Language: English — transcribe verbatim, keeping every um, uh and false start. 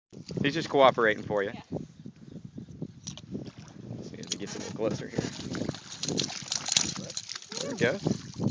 He's just cooperating for you. See if he gets a little closer here. There we go.